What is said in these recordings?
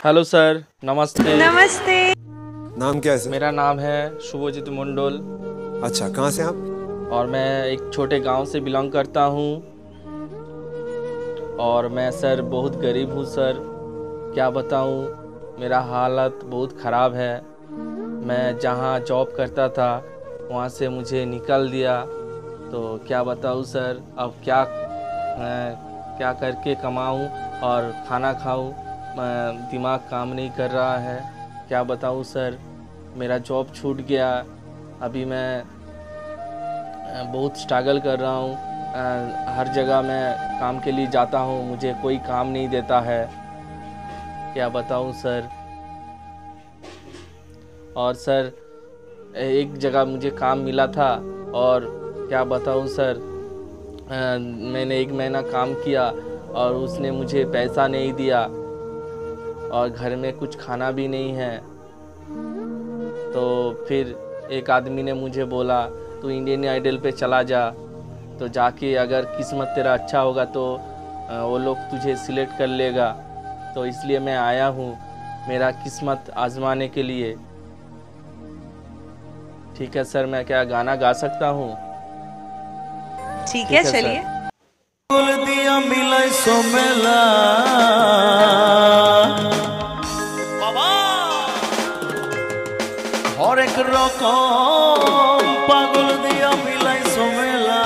Hello sir, नमस्ते। नमस्ते। नाम क्या है सर? मेरा नाम है शुभजीत मंडल। अच्छा, कहाँ से आप? और मैं एक छोटे गांव से बिलोंग करता हूँ। और मैं सर बहुत गरीब हूँ सर, क्या बताऊँ, मेरा हालत बहुत ख़राब है। मैं जहाँ जॉब करता था वहाँ से मुझे निकाल दिया, तो क्या बताऊँ सर, अब क्या करके कमाऊँ और खाना खाऊँ। दिमाग काम नहीं कर रहा है, क्या बताऊँ सर, मेरा जॉब छूट गया। अभी मैं बहुत स्ट्रगल कर रहा हूँ। हर जगह मैं काम के लिए जाता हूँ, मुझे कोई काम नहीं देता है, क्या बताऊँ सर। और सर एक जगह मुझे काम मिला था और क्या बताऊँ सर, मैंने 1 महीना काम किया और उसने मुझे पैसा नहीं दिया और घर में कुछ खाना भी नहीं है। तो फिर एक आदमी ने मुझे बोला तू इंडियन आइडल पे चला जा, तो जाके अगर किस्मत तेरा अच्छा होगा तो वो लोग तुझे सिलेक्ट कर लेगा। तो इसलिए मैं आया हूँ मेरा किस्मत आजमाने के लिए। ठीक है सर, मैं क्या गाना गा सकता हूँ? ठीक है, चलिए। दिया मिलाई सोमेला बाबा हर एक रकम पागल दिया मिलाई सोमेला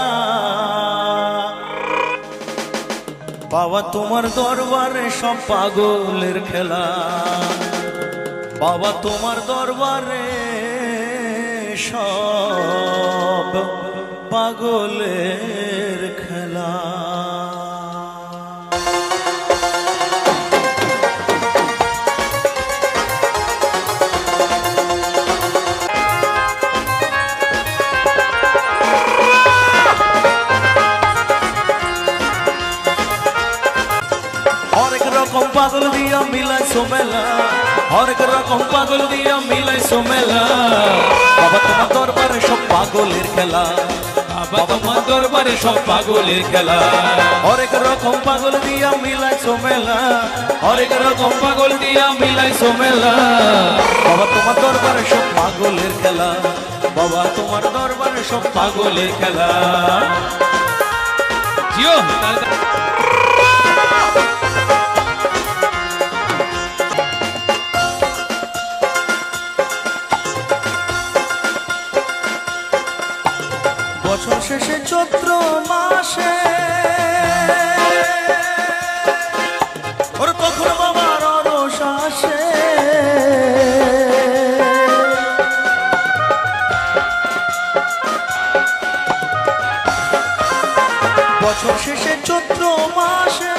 बाबा তোমার দরবারে সব পাগলের খেলা বাবা তোমার দরবারে সব পাগলের খেলা। हरेक रकम पागल दिया मिलाई सोमेला हरेक रकम पागल दिया मिलाई सोमेला बाबा তোমার দরবারে সব পাগলের খেলা বাবা তোমার দরবারে সব পাগলের খেলা হরেক রকম পাগল দিয়া মিলাই সোমেলা হরেক রকম পাগল দিয়া মিলাই সোমেলা বাবা তোমার দরবারে সব পাগলের খেলা বাবা তোমার দরবারে সব পাগলের খেলা। জিও বছর শেষে চৈত্র মাসে ওর তখন বাবার রস আসে বছর শেষে চৈত্র মাসে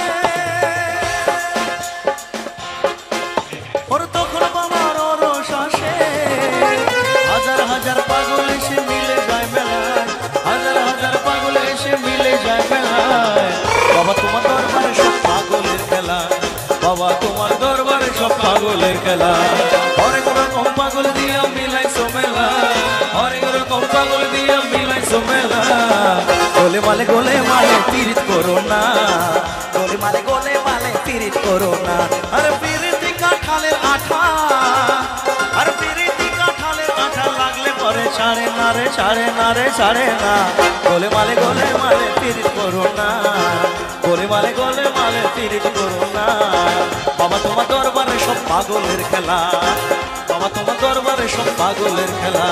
ওর তখন বাবার রস আসে হাজার হাজার পাগল এসে মিলে যায় মেলায় হাজার হাজার পাগল এসে মিলে যায় মেলায় বাবা তোমার দরবারে সব পাগলের খেলা বাবা তোমার দরবারে সব পাগলের খেলা হরেক রকম পাগল দিয়া মিলাই সোমেলা হরেক রকম পাগল দিয়া মিলাই সোমেলা গোলে মালে পীড়িত করো না গোলে মালে পীড়িত করো না আরে পীড়িতি কাঁঠালের আঠা আরে পীড়িতি কাঁঠালের আঠা লাগলে পরে ছাড়ে না রে ছাড়ে না রে ছাড়ে না গোলে মালে পীড়িত করো না গোলে মালে পীড়িত করো না বাবা তোমার দরবারে সব পাগলের খেলা বাবা তোমার দরবারে সব পাগলের খেলা।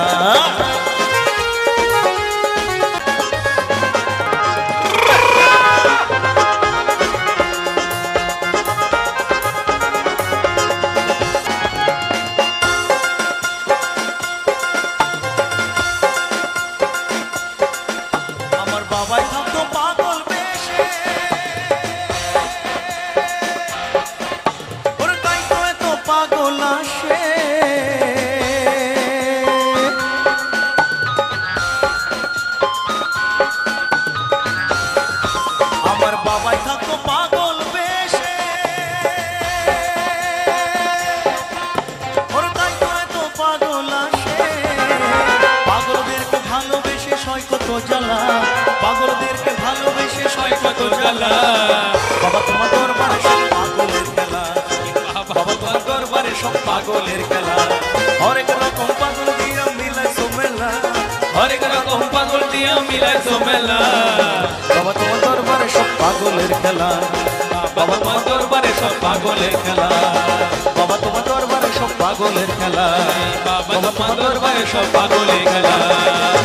বাবাই থাকতো পাগল বেশে ওর তাই তো এত পাগল আসে আমার বাবাই থাকতো পাগল বেশে ওর তাই তো এত পাগল আসে পাগলদেরকে ভালোবেসে সয় কত জ্বালা পাগলদেরকে ভালোবেসে সয় কত জ্বালা বাবা তোমার দরবারে সব পাগলের খেলা বাবা সব পাগলের খেলা হরেক রকম পাগল দিয়া মিলাইছো মেলা হরেক রকম পাগল দিয়া মিলাইছো মেলা বাবা তোমার দরবারে সব পাগলের খেলা বাবা তোমার দরবারে সব পাগলের খেলা বাবা তোমার দরবারে সব পাগলের খেলা বাবা তোমার দরবারে সব পাগলের খেলা